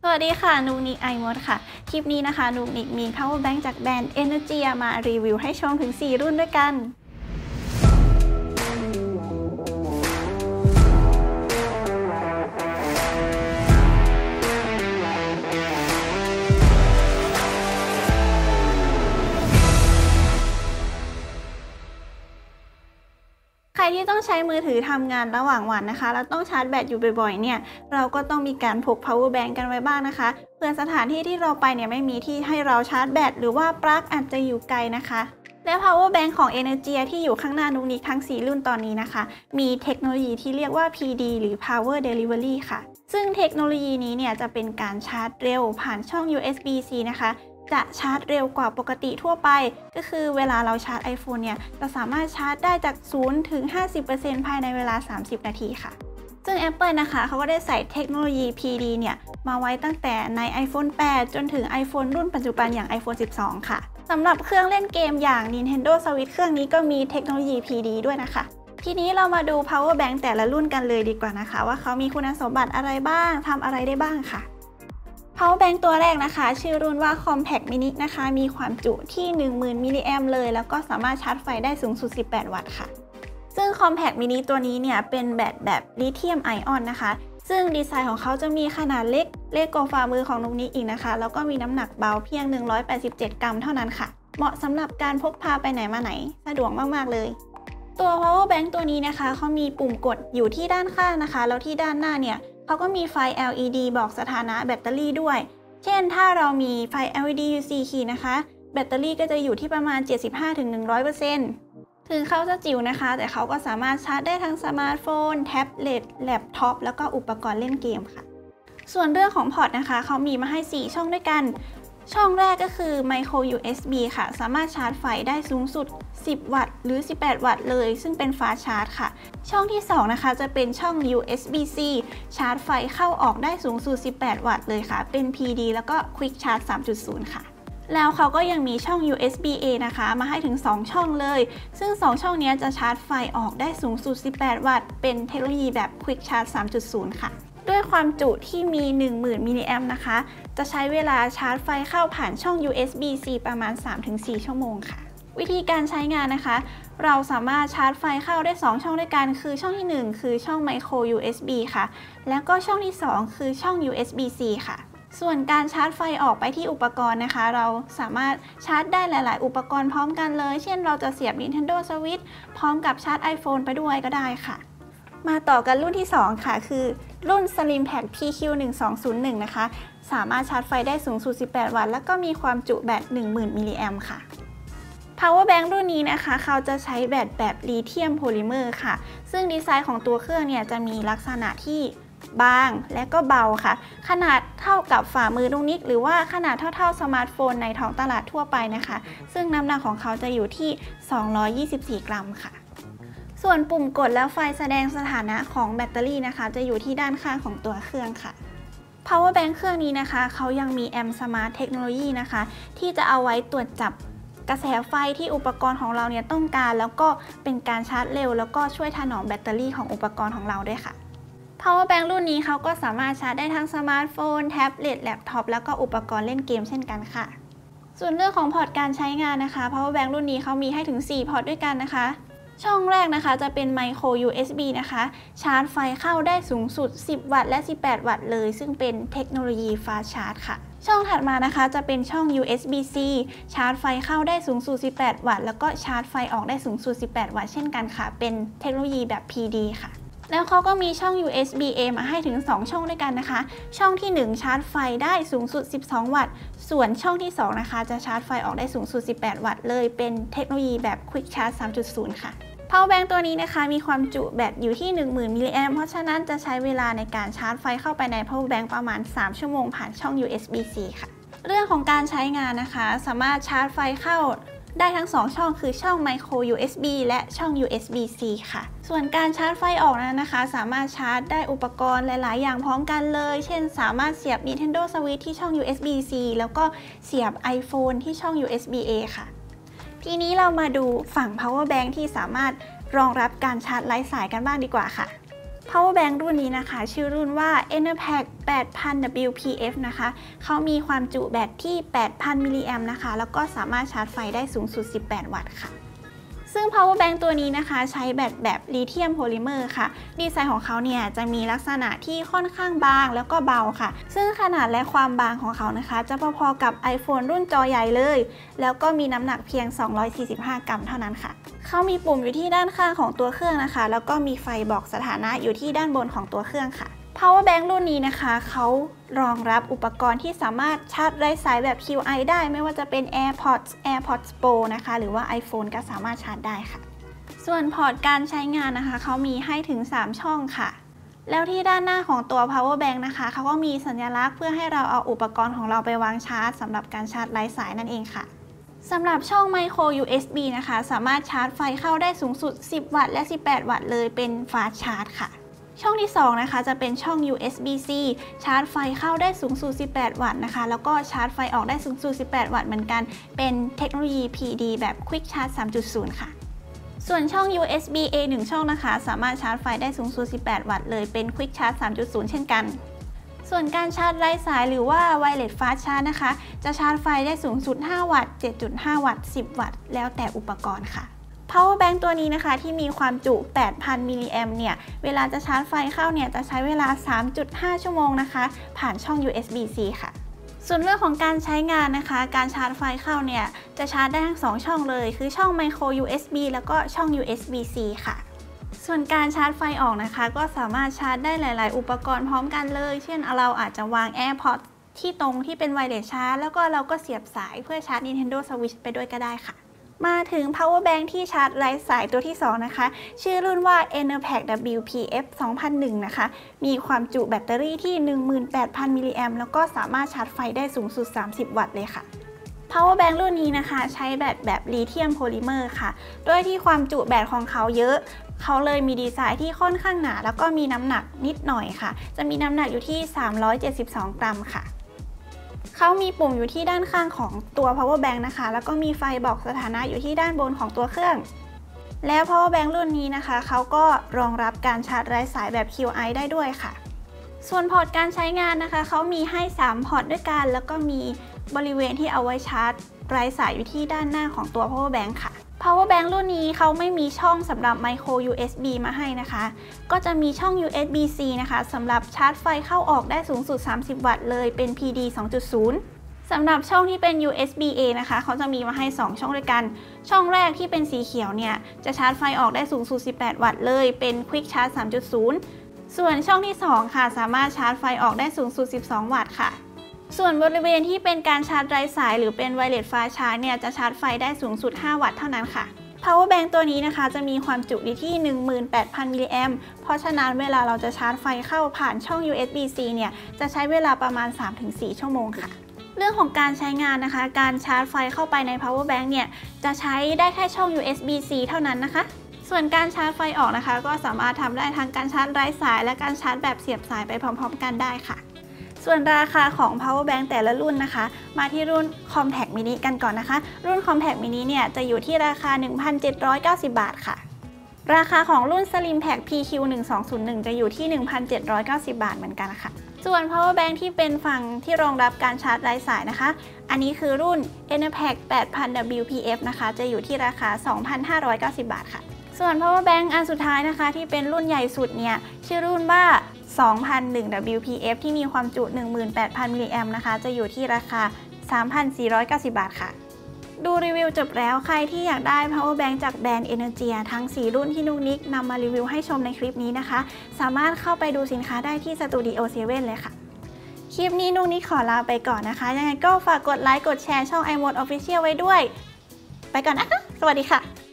สวัสดีค่ะนุกนิกไอมดค่ะคลิปนี้นะคะนุกนิกมี power bank จากแบรนด์ Energia มารีวิวให้ชมถึง4รุ่นด้วยกันใครที่ต้องใช้มือถือทำงานระหว่างวันนะคะแล้วต้องชาร์จแบตอยู่บ่อยๆเนี่ยเราก็ต้องมีการพก power bank กันไว้บ้างนะคะเพื่อสถานที่ที่เราไปเนี่ยไม่มีที่ให้เราชาร์จแบตหรือว่าปลั๊กอาจจะอยู่ไกลนะคะและ power bank ของ Energia ที่อยู่ข้างหน้านุกนิกทั้ง4รุ่นตอนนี้นะคะมีเทคโนโลยีที่เรียกว่า PD หรือ Power Delivery ค่ะซึ่งเทคโนโลยีนี้เนี่ยจะเป็นการชาร์จเร็วผ่านช่อง USB-C นะคะจะชาร์จเร็วกว่าปกติทั่วไปก็คือเวลาเราชาร์จ iPhone เนี่ยเราสามารถชาร์จได้จาก0 ถึง 50% ภายในเวลา30นาทีค่ะซึ่ง Apple นะคะเขาก็ได้ใส่เทคโนโลยี PD เนี่ยมาไว้ตั้งแต่ใน iPhone 8 จนถึง iPhone รุ่นปัจจุบันอย่าง iPhone 12 ค่ะสำหรับเครื่องเล่นเกมอย่าง Nintendo Switch เครื่องนี้ก็มีเทคโนโลยี PD ด้วยนะคะทีนี้เรามาดู Power Bank แต่ละรุ่นกันเลยดีกว่านะคะว่าเขามีคุณสมบัติอะไรบ้างทำอะไรได้บ้างค่ะPower Bank ตัวแรกนะคะชื่อรุ่นว่า Compact Mini นะคะมีความจุที่ 10,000 มิลลิแอมป์เลยแล้วก็สามารถชาร์จไฟได้สูงสุด18 วัตต์ค่ะซึ่ง Compact Mini ตัวนี้เนี่ยเป็นแบตแบบลิเธียมไอออนนะคะซึ่งดีไซน์ของเขาจะมีขนาดเล็กกว่าฝ่ามือของนุกนิกอีกนะคะแล้วก็มีน้ำหนักเบาเพียง187 กรัมเท่านั้นค่ะเหมาะสำหรับการพกพาไปไหนมาไหนสะดวกมากๆเลยตัว Power Bank ตัวนี้นะคะเขามีปุ่มกดอยู่ที่ด้านข้างนะคะแล้วที่ด้านหน้าเนี่ยเขาก็มีไฟ LED บอกสถานะแบตเตอรี่ด้วยเช่นถ้าเรามีไฟ LED อยู่4ขีดนะคะแบตเตอรี่ก็จะอยู่ที่ประมาณ 75-100% ถึงเขาจะจิ๋วนะคะแต่เขาก็สามารถชาร์จได้ทั้งสมาร์ทโฟนแท็บเล็ตแล็ปท็อปแล้วก็อุปกรณ์เล่นเกมค่ะส่วนเรื่องของพอร์ตนะคะเขามีมาให้4ช่องด้วยกันช่องแรกก็คือ Micro USB ค่ะสามารถชาร์จไฟได้สูงสุด10 วัตต์หรือ18 วัตต์เลยซึ่งเป็นฟาสต์ชาร์จค่ะช่องที่2นะคะจะเป็นช่อง USB-C ชาร์จไฟเข้าออกได้สูงสุด18 วัตต์เลยค่ะเป็น PD แล้วก็ Quick Charge 3.0 ค่ะแล้วเขาก็ยังมีช่อง USB-A นะคะมาให้ถึง2ช่องเลยซึ่ง2ช่องนี้จะชาร์จไฟออกได้สูงสุด18 วัตต์เป็นเทคโนโลยีแบบ Quick Charge 3.0 ค่ะด้วยความจุที่มี 10,000 มิลลิแอมป์นะคะจะใช้เวลาชาร์จไฟเข้าผ่านช่อง USB-C ประมาณ 3-4 ชั่วโมงค่ะวิธีการใช้งานนะคะเราสามารถชาร์จไฟเข้าได้2ช่องด้วยกันคือช่องที่1คือช่อง Micro USB ค่ะแล้วก็ช่องที่2คือช่อง USB-C ค่ะส่วนการชาร์จไฟออกไปที่อุปกรณ์นะคะเราสามารถชาร์จได้หลายๆอุปกรณ์พร้อมกันเลยเช่นเราจะเสียบ Nintendo Switch พร้อมกับชาร์จ iPhone ไปด้วยก็ได้ค่ะมาต่อกันรุ่นที่2ค่ะคือรุ่น Slim Pack PQ1201 นะคะสามารถชาร์จไฟได้สูงสุด18 วัตต์แล้วก็มีความจุแบต 10,000 มิลลิแอมป์ค่ะ Power Bank รุ่นนี้นะคะเขาจะใช้แบตแบบลิเธียมโพลิเมอร์ค่ะซึ่งดีไซน์ของตัวเครื่องเนี่ยจะมีลักษณะที่บางและก็เบาค่ะขนาดเท่ากับฝ่ามือนุกนิกหรือว่าขนาดเท่าสมาร์ทโฟนในท้องตลาดทั่วไปนะคะซึ่งน้ำหนักของเขาจะอยู่ที่224 กรัมค่ะส่วนปุ่มกดและไฟแสดงสถานะของแบตเตอรี่นะคะจะอยู่ที่ด้านข้างของตัวเครื่องค่ะ Power Bank เครื่องนี้นะคะเขายังมีแอมป์สมาร์ทเทคโนโลยีนะคะที่จะเอาไว้ตรวจจับกระแสไฟที่อุปกรณ์ของเราเนี่ยต้องการแล้วก็เป็นการชาร์จเร็วแล้วก็ช่วยถนอมแบตเตอรี่ของอุปกรณ์ของเราด้วยค่ะ Power Bank รุ่นนี้เขาก็สามารถชาร์จได้ทั้งสมาร์ทโฟนแท็บเล็ตแล็ปท็อปแล้วก็อุปกรณ์เล่นเกมเช่นกันค่ะส่วนเรื่องของพอร์ตการใช้งานนะคะ Power Bank รุ่นนี้เขามีให้ถึง4พอร์ตด้วยกันนะคะช่องแรกนะคะจะเป็น Micro USB นะคะชาร์จไฟเข้าได้สูงสุด10 วัตต์และ18 วัตต์เลยซึ่งเป็นเทคโนโลยี Fast Charge ค่ะช่องถัดมานะคะจะเป็นช่อง USB-C ชาร์จไฟเข้าได้สูงสุด18 วัตต์แล้วก็ชาร์จไฟออกได้สูงสุด18 วัตต์เช่นกันค่ะเป็นเทคโนโลยีแบบ PD ค่ะแล้วเขาก็มีช่อง USB-A มาให้ถึง2ช่องด้วยกันนะคะช่องที่1ชาร์จไฟได้สูงสุด12 วัตต์ส่วนช่องที่2นะคะจะชาร์จไฟออกได้สูงสุด18 วัตต์เลยเป็นเทคโนโลยีแบบ Quick Charge 3.0 ค่ะ Power Bank ตัวนี้นะคะมีความจุแบตอยู่ที่ 10,000 มิลลิแอมป์เพราะฉะนั้นจะใช้เวลาในการชาร์จไฟเข้าไปใน Power Bank ประมาณ3 ชั่วโมงผ่านช่อง USB-C ค่ะเรื่องของการใช้งานนะคะสามารถชาร์จไฟเข้าได้ทั้ง2ช่องคือช่อง Micro USB และช่อง USB-C ค่ะส่วนการชาร์จไฟออกนั้นนะคะสามารถชาร์จได้อุปกรณ์หลายๆอย่างพร้อมกันเลยเช่นสามารถเสียบ Nintendo Switch ที่ช่อง USB-C แล้วก็เสียบ iPhone ที่ช่อง USB-A ค่ะทีนี้เรามาดูฝั่ง Power Bank ที่สามารถรองรับการชาร์จไร้สายกันบ้างดีกว่าค่ะ Power Bank รุ่นนี้นะคะชื่อรุ่นว่า Enerpac 8000 WPF นะคะเขามีความจุแบตที่ 8,000 มิลลิแอมป์นะคะแล้วก็สามารถชาร์จไฟได้สูงสุด 18 วัตต์ค่ะซึ่ง Power Bank ตัวนี้นะคะใช้แบตแบบลิเธียมโพลิเมอร์ค่ะดีไซน์ของเขาเนี่ยจะมีลักษณะที่ค่อนข้างบางแล้วก็เบาค่ะซึ่งขนาดและความบางของเขานะคะจะพอๆกับ iPhone รุ่นจอใหญ่เลยแล้วก็มีน้ำหนักเพียง245 กรัมเท่านั้นค่ะเขามีปุ่มอยู่ที่ด้านข้างของตัวเครื่องนะคะแล้วก็มีไฟบอกสถานะอยู่ที่ด้านบนของตัวเครื่องค่ะ Power Bank รุ่นนี้นะคะเขารองรับอุปกรณ์ที่สามารถชาร์จไร้สายแบบ QI ได้ไม่ว่าจะเป็น AirPods Pro นะคะหรือว่า iPhone ก็สามารถชาร์จได้ค่ะส่วนพอร์ตการใช้งานนะคะเขามีให้ถึง3ช่องค่ะแล้วที่ด้านหน้าของตัว Power Bank นะคะเขาก็มีสัญลักษณ์เพื่อให้เราเอาอุปกรณ์ของเราไปวางชาร์จสำหรับการชาร์จไร้สายนั่นเองค่ะสำหรับช่อง Micro USB นะคะสามารถชาร์จไฟเข้าได้สูงสุด10 วัตต์และ18 วัตต์เลยเป็น Fast Charge ค่ะช่องที่2นะคะจะเป็นช่อง USB-C ชาร์จไฟเข้าได้สูงสุด18 วัตต์นะคะแล้วก็ชาร์จไฟออกได้สูงสุด18 วัตต์เหมือนกันเป็นเทคโนโลยี PD แบบ Quick Charge 3.0 ค่ะส่วนช่อง USB-A 1 ช่องนะคะสามารถชาร์จไฟได้สูงสุด18 วัตต์เลยเป็น Quick Charge 3.0 เช่นกันส่วนการชาร์จไร้สายหรือว่า Wireless Fast Charge นะคะจะชาร์จไฟได้สูงสุด5 วัตต์ 7.5 วัตต์ 10 วัตต์แล้วแต่อุปกรณ์ค่ะPower Bank ตัวนี้นะคะที่มีความจุ 8,000 มิลลิแอมป์เนี่ยเวลาจะชาร์จไฟเข้าเนี่ยจะใช้เวลา 3.5 ชั่วโมงนะคะผ่านช่อง USB-C ค่ะส่วนเรื่องของการใช้งานนะคะการชาร์จไฟเข้าเนี่ยจะชาร์จได้ทั้ง2ช่องเลยคือช่อง Micro USB แล้วก็ช่อง USB-C ค่ะส่วนการชาร์จไฟออกนะคะก็สามารถชาร์จได้หลายๆอุปกรณ์พร้อมกันเลยเช่นเราอาจจะวาง AirPods ที่ตรงที่เป็น Wireless Charge แล้วก็เราก็เสียบสายเพื่อชาร์จ Nintendo Switch ไปด้วยก็ได้ค่ะมาถึง Power Bank ที่ชาร์จไร้สายตัวที่2นะคะชื่อรุ่นว่า Enerpac WPF 2001นะคะมีความจุแบตเตอรี่ที่ 18,000 มิลลิแอมป์แล้วก็สามารถชาร์จไฟได้สูงสุด30 วัตต์เลยค่ะ Power Bank รุ่นนี้นะคะใช้แบตแบบลิเธียมโพลิเมอร์ค่ะโดยที่ความจุแบตของเขาเยอะเขาเลยมีดีไซน์ที่ค่อนข้างหนาแล้วก็มีน้ำหนักนิดหน่อยค่ะจะมีน้ำหนักอยู่ที่372 กรัมค่ะเขามีปุ่มอยู่ที่ด้านข้างของตัว Power Bank นะคะแล้วก็มีไฟบอกสถานะอยู่ที่ด้านบนของตัวเครื่องแล้ว Power Bank รุ่นนี้นะคะเขาก็รองรับการชาร์จไร้สายแบบ QI ได้ด้วยค่ะส่วนพอร์ตการใช้งานนะคะเขามีให้3พอร์ตด้วยกันแล้วก็มีบริเวณที่เอาไว้ชาร์จไร้สายอยู่ที่ด้านหน้าของตัว Power Bank ค่ะ Power Bank รุ่นนี้เขาไม่มีช่องสำหรับ Micro USB มาให้นะคะก็จะมีช่อง USB-C นะคะสำหรับชาร์จไฟเข้าออกได้สูงสุด30 วัตต์เลยเป็น PD 2.0 สำหรับช่องที่เป็น USB-A นะคะเขาจะมีมาให้2ช่องด้วยกันช่องแรกที่เป็นสีเขียวเนี่ยจะชาร์จไฟออกได้สูงสุด18 วัตต์เลยเป็น Quick Charge 3.0 ส่วนช่องที่2ค่ะสามารถชาร์จไฟออกได้สูงสุด12 วัตต์ค่ะส่วนบริเวณที่เป็นการชาร์จไร้สายหรือเป็น Wireless Fast Charge เนี่ยจะชาร์จไฟได้สูงสุด5 วัตต์เท่านั้นค่ะ Power Bank ตัวนี้นะคะจะมีความจุที่ 18,000 มิลลิแอมป์เพราะฉะนั้นเวลาเราจะชาร์จไฟเข้าผ่านช่อง USB-C เนี่ยจะใช้เวลาประมาณ 3-4 ชั่วโมงค่ะเรื่องของการใช้งานนะคะการชาร์จไฟเข้าไปใน Power Bank เนี่ยจะใช้ได้แค่ช่อง USB-C เท่านั้นนะคะส่วนการชาร์จไฟออกนะคะก็สามารถทำได้ทั้งการชาร์จไร้สายและการชาร์จแบบเสียบสายไปพร้อมๆกันได้ค่ะส่วนราคาของ Power Bank แต่ละรุ่นนะคะมาที่รุ่น Compact Mini กันก่อนนะคะรุ่น Compact Mini เนี่ยจะอยู่ที่ราคา 1,790 บาทค่ะราคาของรุ่น Slim Pack PQ1201 จะอยู่ที่ 1,790 บาทเหมือนกันค่ะส่วน Power Bank ที่เป็นฝั่งที่รองรับการชาร์จไร้สายนะคะอันนี้คือรุ่น Enerpac 8000 WPF นะคะจะอยู่ที่ราคา 2,590 บาทค่ะส่วน Power Bank อันสุดท้ายนะคะที่เป็นรุ่นใหญ่สุดเนี่ยชื่อรุ่นว่า2001 WPF ที่มีความจุ 18,000 มิลลิแอมป์นะคะจะอยู่ที่ราคา 3,490 บาทค่ะดูรีวิวจบแล้วใครที่อยากได้ Power Bank จากแบรนด์ Energia ทั้ง4รุ่นที่นุกนิกนำมารีวิวให้ชมในคลิปนี้นะคะสามารถเข้าไปดูสินค้าได้ที่ Studio 7 เลยค่ะคลิปนี้นุกนิกขอลาไปก่อนนะคะยังไงก็ฝากกดไลค์กดแชร์ช่อง iMode Official ไว้ด้วยไปก่อนนะคะสวัสดีค่ะ